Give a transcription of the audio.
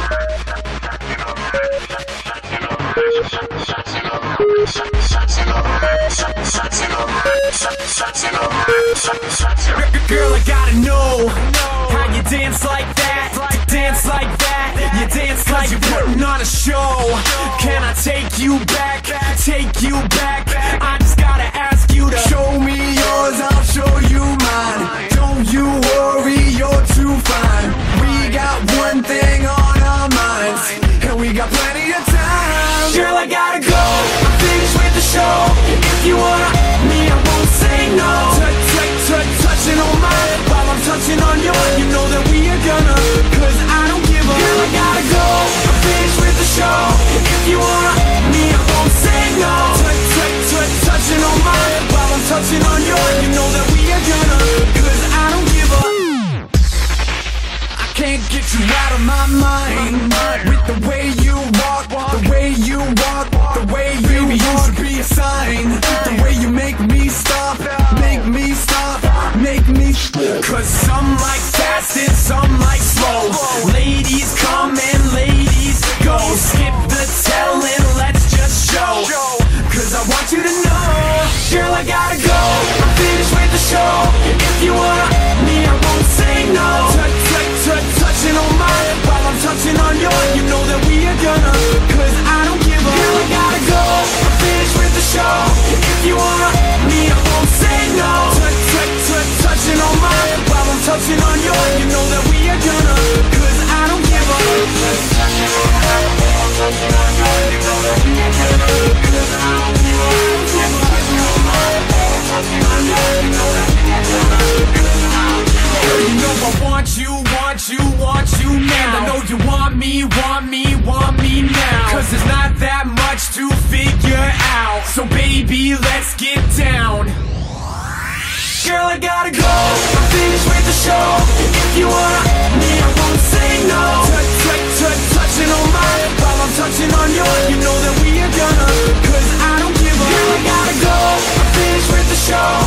Girl, I gotta know how you dance like that, dance like that. You dance like you're putting on a show. Can I take you back, take you back? I just gotta ask you to show me yours, I'll show you mine. Don't you worry, you're too fine. We got one thing on our minds, and we got plenty of time. Girl, I gotta go, I'm finished with the show. If you want me, I won't say no. Touching on mine while I'm touching on yours. You know that we are gonna, cause I don't give a. Girl, I gotta go, I'm finished with the show. If you want me, I won't say no. Touching on mine while I'm touching on yours. You know that we are gonna, cause I don't give a. I can't get you out of my mind. With the way you walk, the way you walk, the way you used to be a sign. The way you make me stop, make me stop, make me stop. Cause some like fast and some like slow. Ladies come and ladies go. Skip the telling, let's just show. Cause I want you to know, girl, I gotta go, I'm finished with the show. If you want me, I won't say no. Touching on mine while I'm touching on yours. You know that we are gonna, cause I don't give a. Girl, I gotta go, I'm finished with the show. If you want me, I won't say no. Touching on mine while I'm touching on yours. You know that we are gonna, cause I don't give a. Touching on mine while I'm touching on yours. You know that we are gonna, cause I don't give a. Touching on mine while I'm touching on yours. You know that we are gonna, cause I don't give a. Girl, you know I want you now. I know you want me now. Cause there's not that much to figure out. So baby, let's get down. Girl, I gotta go, I'm finished with the show. If you want me, I won't say no. Touching on mine while I'm touching on yours. You know that we are gonna, cause I don't give a. Girl, I gotta go, I'm finished with the show.